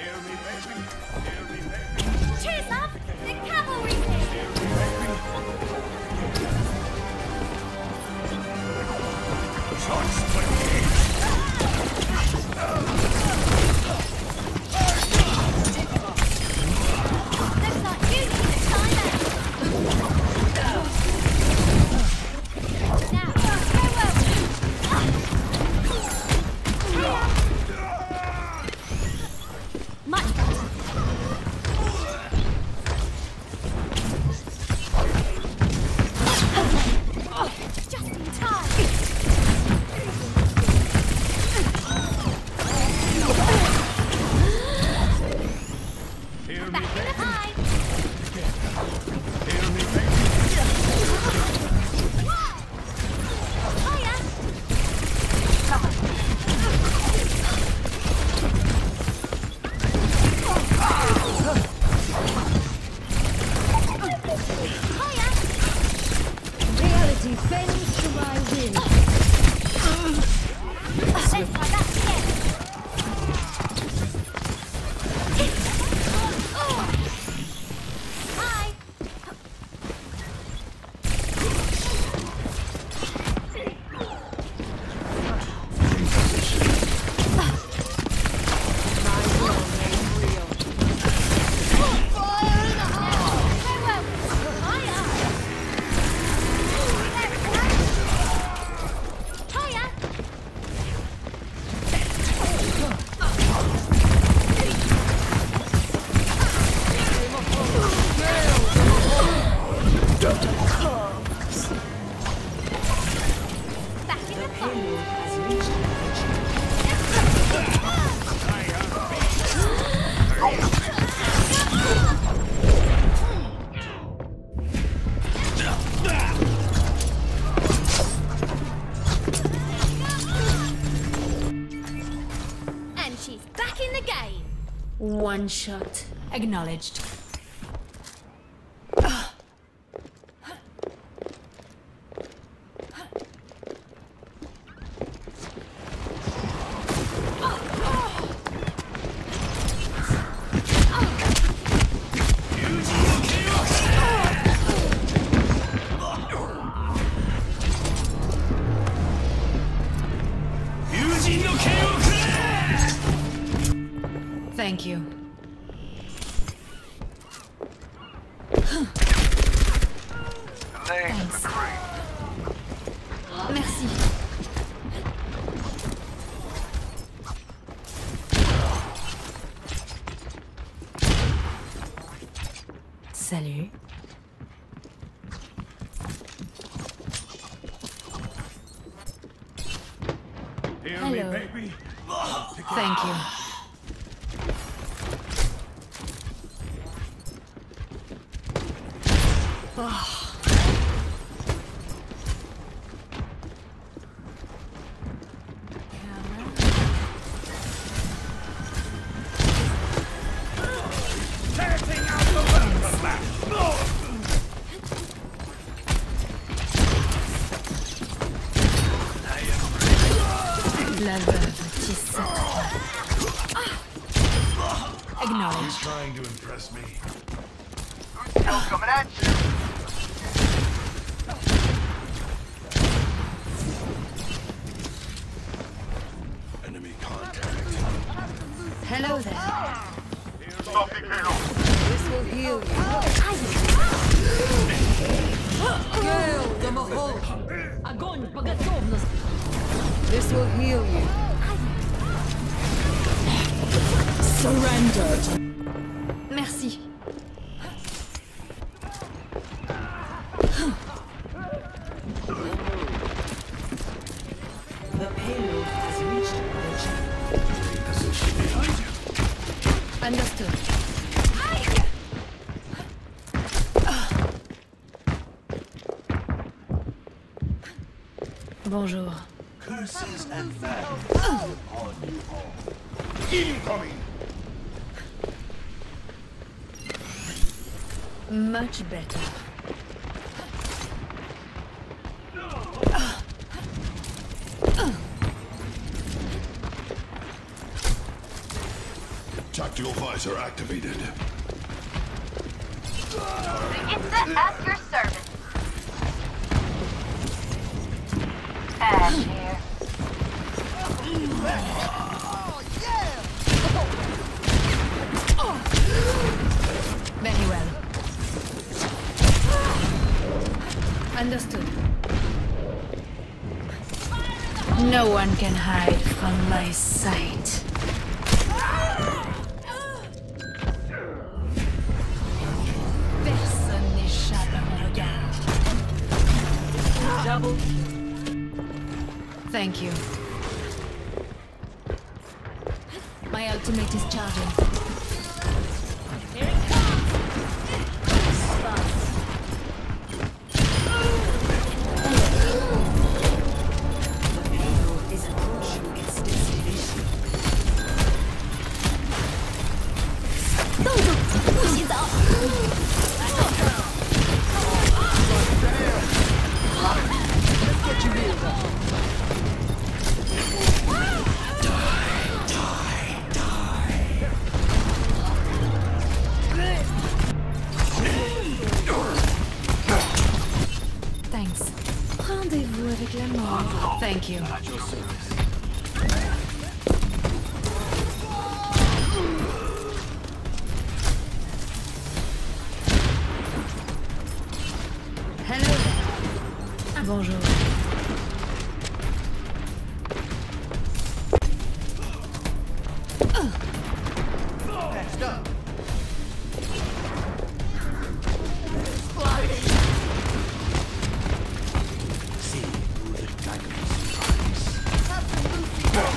Cheers, love! The cavalry's here! Looks like you need a timeout. Now, farewell. Much better. Just in time. Back in the pie. Hiya. Hiya. Reality bends to my will. Let's try that again. Hi. Farewell. Hiya. Hiya. Back in the pie. And she's back in the game. One shot. Acknowledged. Thank you. Thanks. Merci. Salut. Hello. Thank you. La veuve tisse sa toile. Acknowledged. Trying to impress me. Coming at you. Enemy contact. Hello there. Stopping payload. This will heal you. Girl, домохол. Огонь по готовности. This will heal you. Surrendered. Merci. The payload has reached the Position behind you. Understood. Bonjour. Curses and madness upon you all. Incoming! Much better. Tactical visor activated. Instant at your service. Ash here. Very well. Understood. No one can hide from my sight. Personne n'échappe à mon regard. Double. Thank you. My ultimate is charging. Here it comes. Is approaching its destination. 动作不许走。 Thanks. Rendez-vous avec la mort. Thank you. Hello there. Ah, bonjour. See who the dragons rise.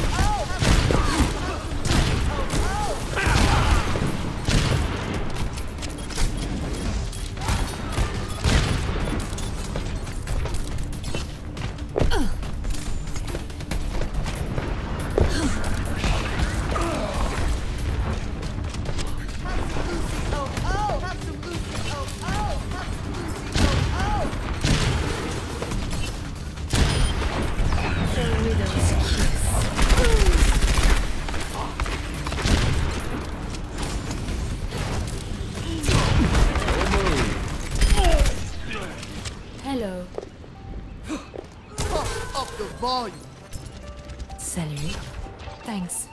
Hello. Up the volume. Salut. Thanks.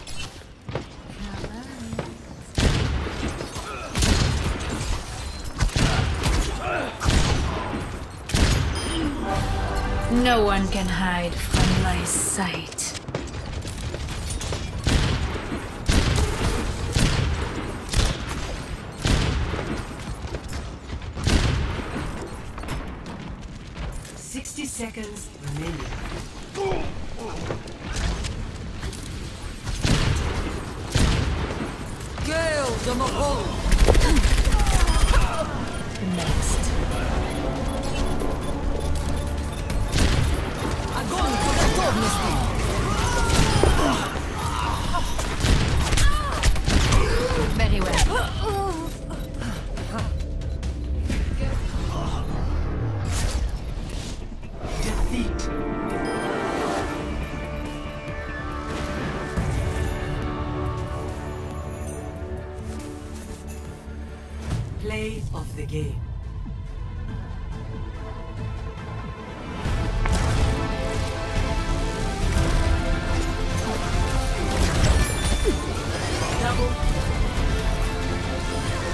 No one can hide from my sight. Seconds remaining. Gale the Mahol. Next. Огонь по готовности. Very well. Defeat. Play of the game. Double.